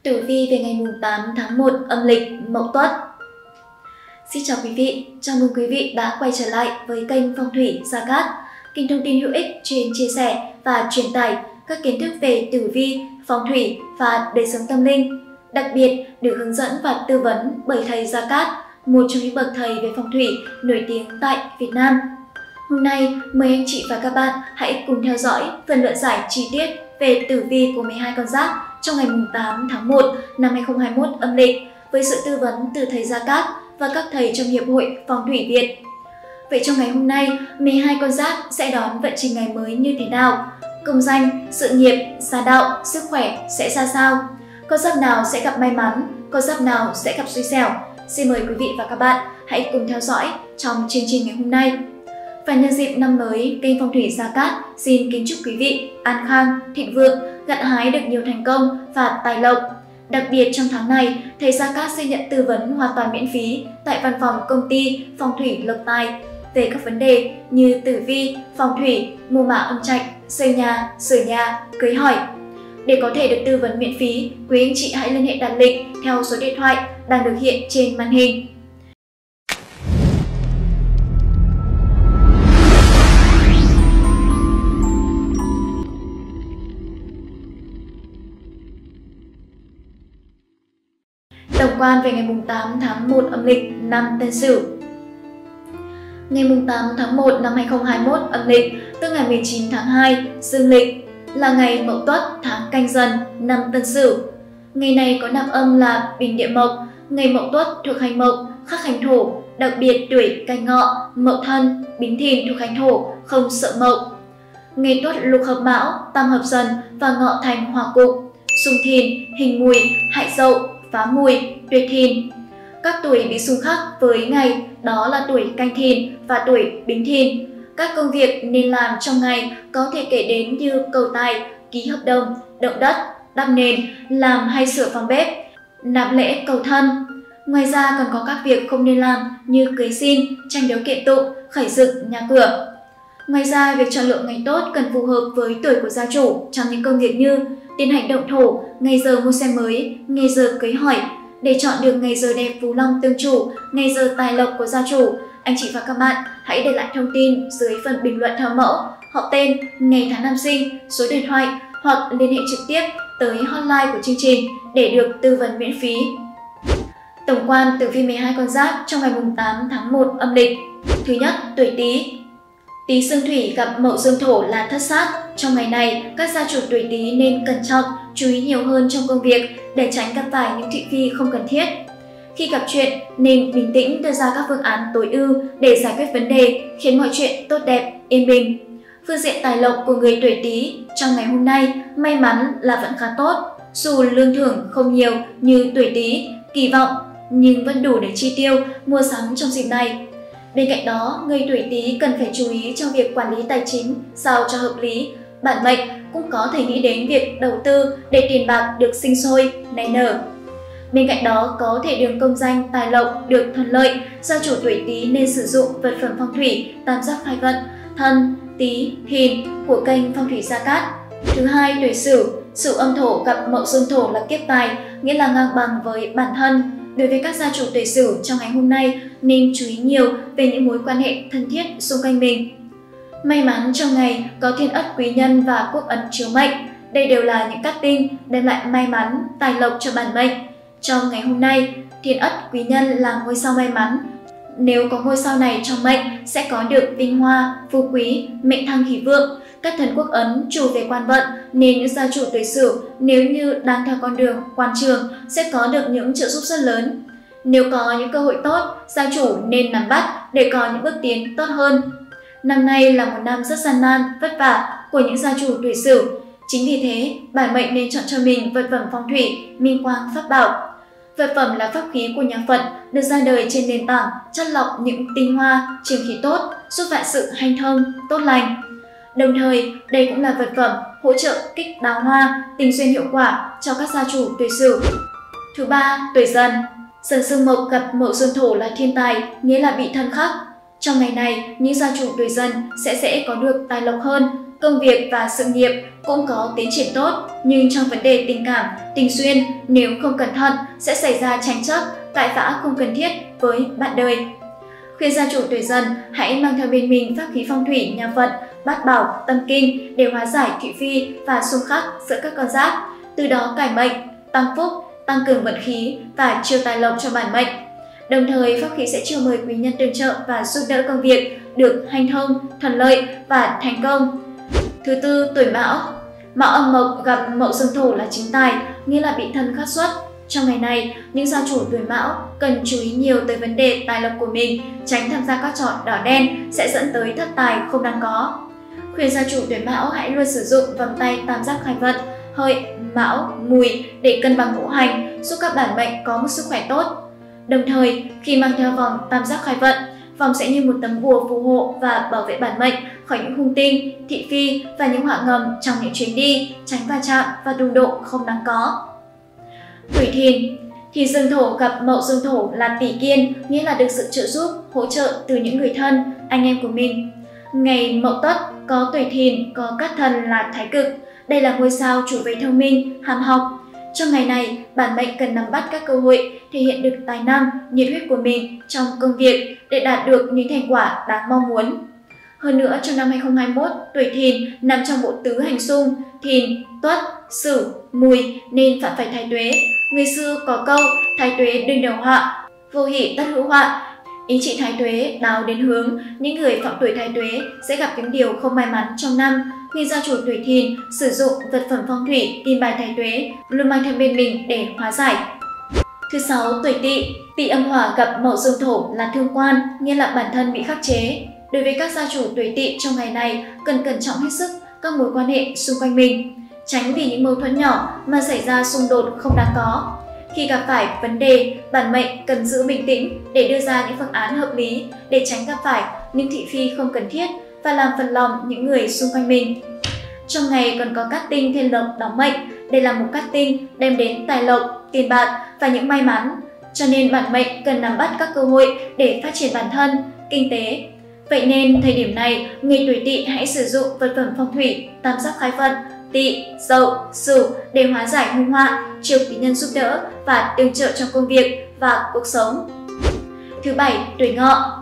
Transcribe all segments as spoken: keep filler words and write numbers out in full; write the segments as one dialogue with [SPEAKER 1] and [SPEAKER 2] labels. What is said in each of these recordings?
[SPEAKER 1] Tử vi về ngày tám tháng một âm lịch Mậu Tuất. Xin chào quý vị, chào mừng quý vị đã quay trở lại với kênh Phong thủy Gia Cát, kênh thông tin hữu ích chuyên chia sẻ và truyền tải các kiến thức về tử vi, phong thủy và đời sống tâm linh. Đặc biệt được hướng dẫn và tư vấn bởi thầy Gia Cát, một trong những bậc thầy về phong thủy nổi tiếng tại Việt Nam. Hôm nay, mời anh chị và các bạn hãy cùng theo dõi phần luận giải chi tiết về tử vi của mười hai con giáp trong ngày tám tháng một năm hai nghìn không trăm hai mươi mốt âm lịch với sự tư vấn từ thầy Gia Cát và các thầy trong Hiệp hội Phong thủy Việt. Vậy trong ngày hôm nay, mười hai con giáp sẽ đón vận trình ngày mới như thế nào? Công danh, sự nghiệp, gia đạo, sức khỏe sẽ ra sao? Con giáp nào sẽ gặp may mắn? Con giáp nào sẽ gặp xui xẻo? Xin mời quý vị và các bạn hãy cùng theo dõi trong chương trình ngày hôm nay. Và nhân dịp năm mới, kênh Phong thủy Gia Cát xin kính chúc quý vị an khang, thịnh vượng, gặt hái được nhiều thành công và tài lộc. Đặc biệt trong tháng này, thầy Gia Cát sẽ nhận tư vấn hoàn toàn miễn phí tại văn phòng công ty Phong thủy Lộc Tài về các vấn đề như tử vi, phong thủy, mùa mã âm trạch, xây nhà, sửa nhà, cưới hỏi. Để có thể được tư vấn miễn phí, quý anh chị hãy liên hệ đặt lịch theo số điện thoại đang được hiện trên màn hình. Tổng quan về ngày tám tháng một âm lịch năm Tân Sửu. Ngày tám tháng một năm hai nghìn không trăm hai mươi mốt âm lịch, tức ngày mười chín tháng hai dương lịch, là ngày Mậu Tuất tháng Canh Dần năm Tân Sửu. Ngày này có nam âm là Bình Địa Mộc, ngày Mậu Tuất thuộc hành Mộc, khắc hành Thổ, đặc biệt tuổi Canh Ngọ, Mậu Thân, Bính Thìn thuộc hành Thổ, không sợ Mậu. Ngày Tuất lục hợp Mão, tam hợp Dần và Ngọ thành Hỏa Cục, xung Thìn, hình Mùi, hại Dậu, phá Mùi, tuyệt Thìn. Các tuổi bị xung khắc với ngày đó là tuổi Canh Thìn và tuổi Bính Thìn. Các công việc nên làm trong ngày có thể kể đến như cầu tài, ký hợp đồng, động đất, đắp nền, làm hay sửa phòng bếp, nạp lễ cầu thân. Ngoài ra còn có các việc không nên làm như cưới xin, tranh đấu kiện tụng, khởi dựng nhà cửa. Ngoài ra, việc chọn lựa ngày tốt cần phù hợp với tuổi của gia chủ trong những công việc như tiến hành động thổ, ngày giờ mua xe mới, ngày giờ cưới hỏi. Để chọn được ngày giờ đẹp phú long tương chủ, ngày giờ tài lộc của gia chủ, anh chị và các bạn hãy để lại thông tin dưới phần bình luận theo mẫu, họ tên, ngày tháng năm sinh, số điện thoại hoặc liên hệ trực tiếp tới hotline của chương trình để được tư vấn miễn phí. Tổng quan tử vi mười hai con giáp trong ngày tám tháng một âm lịch. Thứ nhất, tuổi Tý. Tý xương thủy gặp Mậu dương thổ là thất sát. Trong ngày này, các gia chủ tuổi Tý nên cẩn trọng, chú ý nhiều hơn trong công việc để tránh gặp phải những thị phi không cần thiết. Khi gặp chuyện, nên bình tĩnh đưa ra các phương án tối ưu để giải quyết vấn đề, khiến mọi chuyện tốt đẹp, yên bình. Phương diện tài lộc của người tuổi Tý trong ngày hôm nay may mắn là vẫn khá tốt. Dù lương thưởng không nhiều như tuổi Tý kỳ vọng, nhưng vẫn đủ để chi tiêu, mua sắm trong dịp này. Bên cạnh đó, người tuổi Tý cần phải chú ý trong việc quản lý tài chính sao cho hợp lý. Bản mệnh cũng có thể nghĩ đến việc đầu tư để tiền bạc được sinh sôi, nảy nở. Bên cạnh đó, có thể đường công danh tài lộc được thuận lợi, gia chủ tuổi Tý nên sử dụng vật phẩm phong thủy tam giác khai vận Thân, Tý, Thìn của kênh Phong thủy Gia Cát. Thứ hai, tuổi Sửu. Sửu âm thổ gặp Mậu dương thổ là kiếp tài, nghĩa là ngang bằng với bản thân. Đối với các gia chủ tuổi Sửu trong ngày hôm nay nên chú ý nhiều về những mối quan hệ thân thiết xung quanh mình. May mắn trong ngày có Thiên Ất Quý Nhân và Quốc Ấn chiếu mệnh. Đây đều là những cát tinh đem lại may mắn, tài lộc cho bản mệnh. Trong ngày hôm nay, Thiên Ất Quý Nhân là ngôi sao may mắn. Nếu có ngôi sao này trong mệnh sẽ có được vinh hoa, phú quý, mệnh thăng hỷ vượng. Các thần Quốc Ấn chủ về quan vận nên những gia chủ tuổi Sửu nếu như đang theo con đường quan trường sẽ có được những trợ giúp rất lớn. Nếu có những cơ hội tốt, gia chủ nên nắm bắt để có những bước tiến tốt hơn. Năm nay là một năm rất gian nan, vất vả của những gia chủ tuổi Sửu. Chính vì thế, bản mệnh nên chọn cho mình vật phẩm phong thủy, minh quang pháp bảo. Vật phẩm là pháp khí của nhà Phật được ra đời trên nền tảng chắt lọc những tinh hoa, trường khí tốt, giúp vạn sự hanh thông, tốt lành. Đồng thời, đây cũng là vật phẩm hỗ trợ kích đào hoa, tình duyên hiệu quả cho các gia chủ tuổi Sửu. Thứ ba, tuổi Dần. Dần xương mộc gặp Mậu dương thổ là thiên tài, nghĩa là bị thân khắc. Trong ngày này, những gia chủ tuổi Dần sẽ dễ có được tài lộc hơn, công việc và sự nghiệp cũng có tiến triển tốt, nhưng trong vấn đề tình cảm, tình duyên nếu không cẩn thận sẽ xảy ra tranh chấp, cãi vã không cần thiết với bạn đời. Khuyên gia chủ tuổi Dần hãy mang theo bên mình pháp khí phong thủy nhà Phật, Bát Bảo, Tâm Kinh để hóa giải thị phi và xung khắc giữa các con giáp, từ đó cải mệnh, tăng phúc, tăng cường vận khí và chiêu tài lộc cho bản mệnh. Đồng thời, pháp khí sẽ chiêu mời quý nhân tương trợ và giúp đỡ công việc được hanh thông, thuận lợi và thành công. Thứ tư, tuổi Mão. Mão âm mộc gặp Mậu Dương Thổ là chính tài, nghĩa là bị thân khắc xuất. Trong ngày này, những gia chủ tuổi Mão cần chú ý nhiều tới vấn đề tài lộc của mình, tránh tham gia các trò đỏ đen sẽ dẫn tới thất tài không đáng có. Khuyên gia chủ tuổi Mão hãy luôn sử dụng vòng tay tam giác khai vận, Hợi, Mão, Mùi để cân bằng ngũ hành, giúp các bản mệnh có một sức khỏe tốt. Đồng thời, khi mang theo vòng tam giác khai vận, vòng sẽ như một tấm bùa phù hộ và bảo vệ bản mệnh khỏi những hung tinh, thị phi và những họa ngầm trong những chuyến đi, tránh va chạm và đụng độ không đáng có. Tuổi Thìn. Thìn Dương Thổ gặp Mậu Dương Thổ là tỷ kiên, nghĩa là được sự trợ giúp, hỗ trợ từ những người thân, anh em của mình. Ngày Mậu Tuất có tuổi Thìn có cát thần là Thái Cực. Đây là ngôi sao chủ về thông minh, ham học. Trong ngày này, bản mệnh cần nắm bắt các cơ hội thể hiện được tài năng, nhiệt huyết của mình trong công việc để đạt được những thành quả đáng mong muốn. Hơn nữa, trong năm hai không hai mốt, tuổi Thìn nằm trong bộ tứ hành xung Thìn, Tuất, Sửu, Mùi nên phạm phải thái tuế. Người xưa có câu thái tuế đương đầu họa, vô hỷ tất hữu họa. Ý chị thái tuế đáo đến hướng những người phạm tuổi thái tuế sẽ gặp những điều không may mắn trong năm. Khuyên gia chủ tuổi Thìn sử dụng vật phẩm phong thủy kim bài thái tuế luôn mang theo bên mình để hóa giải. Thứ sáu, tuổi Tỵ. Tỵ âm hỏa gặp Mậu Dương Thổ là thương quan, nghĩa là bản thân bị khắc chế. Đối với các gia chủ tuổi Tỵ trong ngày này cần cẩn trọng hết sức các mối quan hệ xung quanh mình, tránh vì những mâu thuẫn nhỏ mà xảy ra xung đột không đáng có. Khi gặp phải vấn đề, bản mệnh cần giữ bình tĩnh để đưa ra những phương án hợp lý để tránh gặp phải những thị phi không cần thiết và làm phật lòng những người xung quanh mình. Trong ngày còn có cát tinh thiên lộc đóng mệnh. Đây là một cát tinh đem đến tài lộc, tiền bạc và những may mắn. Cho nên bản mệnh cần nắm bắt các cơ hội để phát triển bản thân, kinh tế. Vậy nên thời điểm này, người tuổi Tỵ hãy sử dụng vật phẩm phong thủy tam giác khai vận, Tỵ, Dậu, Sửu để hóa giải hung họa, chiêu quý nhân giúp đỡ và tương trợ trong công việc và cuộc sống. Thứ bảy, tuổi Ngọ.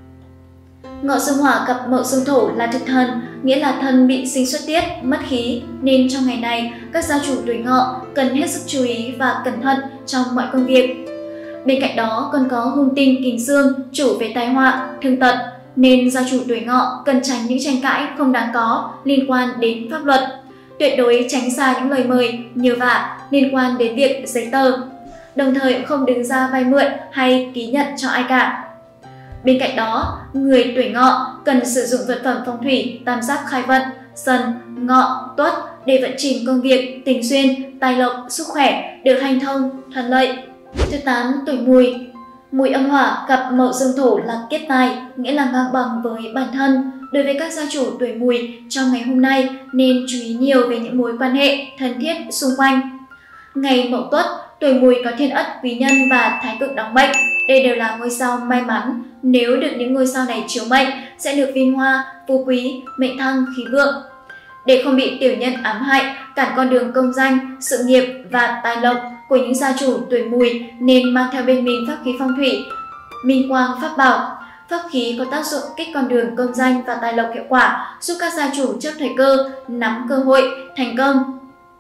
[SPEAKER 1] Ngọ Dương Hỏa gặp Mậu Dương Thổ là thực thần, nghĩa là thân bị sinh xuất tiết, mất khí, nên trong ngày này các gia chủ tuổi Ngọ cần hết sức chú ý và cẩn thận trong mọi công việc. Bên cạnh đó còn có hung tinh Kình Dương chủ về tai họa, thương tật, nên gia chủ tuổi Ngọ cần tránh những tranh cãi không đáng có liên quan đến pháp luật. Tuyệt đối tránh xa những lời mời, nhờ vả liên quan đến việc giấy tờ. Đồng thời không đứng ra vay mượn hay ký nhận cho ai cả. Bên cạnh đó, người tuổi Ngọ cần sử dụng vật phẩm phong thủy tam giác khai vận, Dần, Ngọ, Tuất để vận trình công việc, tình duyên, tài lộc, sức khỏe được hanh thông, thuận lợi. Thứ tám, tuổi Mùi. Mùi âm hỏa gặp Mậu Dương Thổ là kiết tài, nghĩa là ngang bằng với bản thân. Đối với các gia chủ tuổi Mùi trong ngày hôm nay nên chú ý nhiều về những mối quan hệ thân thiết xung quanh. Ngày Mậu Tuất, tuổi Mùi có Thiên Ất, Quý Nhân và Thái Cực đóng mệnh. Đây đều là ngôi sao may mắn. Nếu được những ngôi sao này chiếu mệnh sẽ được vinh hoa, phú quý, mệnh thăng, khí vượng. Để không bị tiểu nhân ám hại, cản con đường công danh, sự nghiệp và tài lộc của những gia chủ tuổi Mùi nên mang theo bên mình pháp khí phong thủy Minh Quang Pháp Bảo. Pháp khí có tác dụng kích con đường công danh và tài lộc hiệu quả, giúp các gia chủ chấp thời cơ, nắm cơ hội, thành công.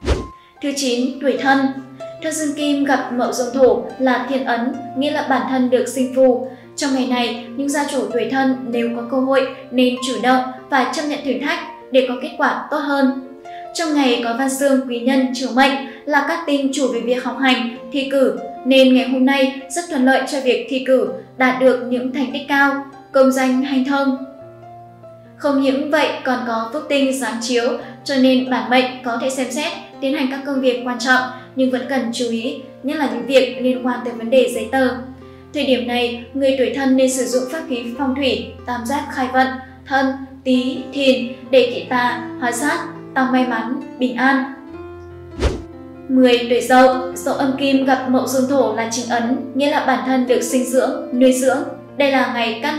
[SPEAKER 1] Thứ chín, tuổi Thân. Thân Dương Kim gặp Mậu Dương Thổ là thiên ấn, nghĩa là bản thân được sinh phù. Trong ngày này, những gia chủ tuổi Thân nếu có cơ hội nên chủ động và chấp nhận thử thách để có kết quả tốt hơn. Trong ngày có Văn Xương Quý Nhân chiếu mệnh là các tinh chủ về việc học hành, thi cử, nên ngày hôm nay rất thuận lợi cho việc thi cử, đạt được những thành tích cao, công danh hanh thông. Không những vậy còn có phúc tinh giáng chiếu, cho nên bản mệnh có thể xem xét tiến hành các công việc quan trọng nhưng vẫn cần chú ý, nhất là những việc liên quan tới vấn đề giấy tờ. Thời điểm này, người tuổi Thân nên sử dụng pháp khí phong thủy tam giác khai vận, Thân, Tý, Thìn để kỵ tà, hóa sát, tăng may mắn, bình an. mười. Tuổi Dậu. Dậu âm kim gặp Mậu Dương Thổ là chính ấn, nghĩa là bản thân được sinh dưỡng, nuôi dưỡng. Đây là ngày cát lành,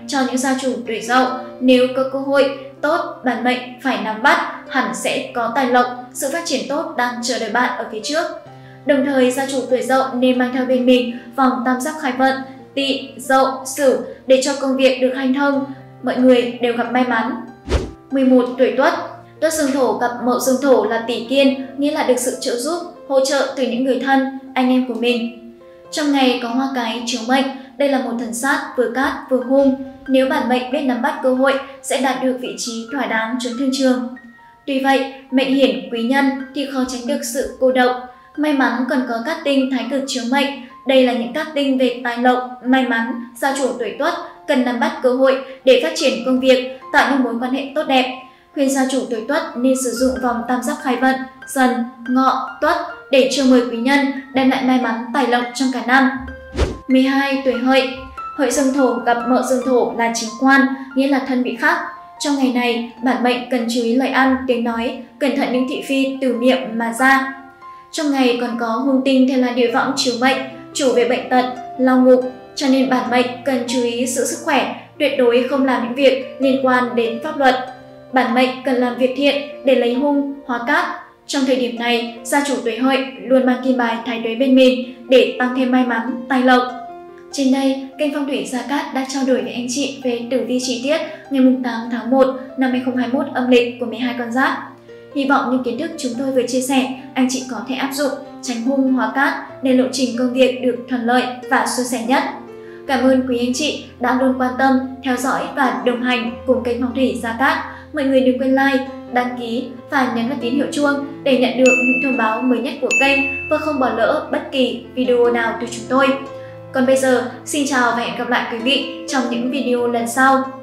[SPEAKER 1] cho những gia chủ tuổi Dậu. Nếu có cơ hội tốt, bản mệnh phải nắm bắt, hẳn sẽ có tài lộc, sự phát triển tốt đang chờ đợi bạn ở phía trước. Đồng thời, gia chủ tuổi Dậu nên mang theo bên mình vòng tam giác khai vận Tỵ, Dậu, Sửu để cho công việc được hanh thông, mọi người đều gặp may mắn. mười một. Tuổi Tuất. Tuất dương thổ gặp Mậu dương thổ là tỷ kiên, nghĩa là được sự trợ giúp, hỗ trợ từ những người thân, anh em của mình. Trong ngày có hoa cái chiếu mệnh, đây là một thần sát vừa cát vừa hung. Nếu bản mệnh biết nắm bắt cơ hội sẽ đạt được vị trí thỏa đáng trốn thương trường. Tuy vậy, mệnh hiển quý nhân thì khó tránh được sự cô độc. May mắn còn có cát tinh thái cực chiếu mệnh, đây là những cát tinh về tài lộc, may mắn. Gia chủ tuổi Tuất cần nắm bắt cơ hội để phát triển công việc, tạo nên mối quan hệ tốt đẹp. Khuyên gia chủ tuổi Tuất nên sử dụng vòng tam giác khai vận Dần, Ngọ, Tuất để chiêu mời quý nhân, đem lại may mắn tài lộc trong cả năm. mười hai. Tuổi Hợi. Hợi dương thổ gặp Mậu dương thổ là chính quan, nghĩa là thân bị khắc. Trong ngày này, bản mệnh cần chú ý lời ăn, tiếng nói, cẩn thận những thị phi từ miệng mà ra. Trong ngày còn có hung tinh theo là địa võng chiếu mệnh, chủ về bệnh tật, lao ngục, cho nên bản mệnh cần chú ý giữ sức khỏe, tuyệt đối không làm những việc liên quan đến pháp luật. Bản mệnh cần làm việc thiện để lấy hung, hóa cát. Trong thời điểm này, gia chủ tuổi Hợi luôn mang kim bài thái tuế bên mình để tăng thêm may mắn, tài lộc. Trên đây, kênh Phong thủy Gia Cát đã trao đổi với anh chị về tử vi chi tiết ngày tám tháng một năm hai nghìn không trăm hai mươi mốt âm lịch của mười hai con giáp. Hy vọng những kiến thức chúng tôi vừa chia sẻ, anh chị có thể áp dụng, tránh hung hóa cát để lộ trình công việc được thuận lợi và suôn sẻ nhất. Cảm ơn quý anh chị đã luôn quan tâm, theo dõi và đồng hành cùng kênh Phong thủy Gia Cát. Mọi người đừng quên like, đăng ký và nhấn vào tín hiệu chuông để nhận được những thông báo mới nhất của kênh và không bỏ lỡ bất kỳ video nào từ chúng tôi. Còn bây giờ, xin chào và hẹn gặp lại quý vị trong những video lần sau.